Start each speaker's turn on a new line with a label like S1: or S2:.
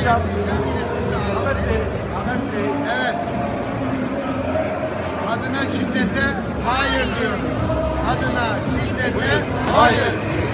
S1: hocam.
S2: Yine siz de
S1: Ahmet Bey, Ahmet Bey.
S2: Evet. Kadına şiddete hayır diyoruz. Kadına şiddete hayır.